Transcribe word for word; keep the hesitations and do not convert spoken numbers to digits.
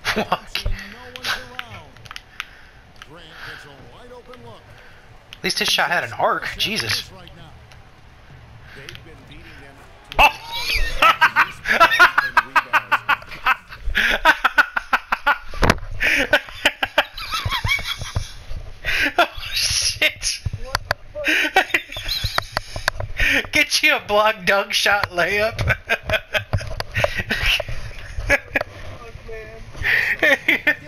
Fuck. At least his shot had an arc. Jesus. Oh! Oh shit! Get you a block dunk shot layup. Oh, man.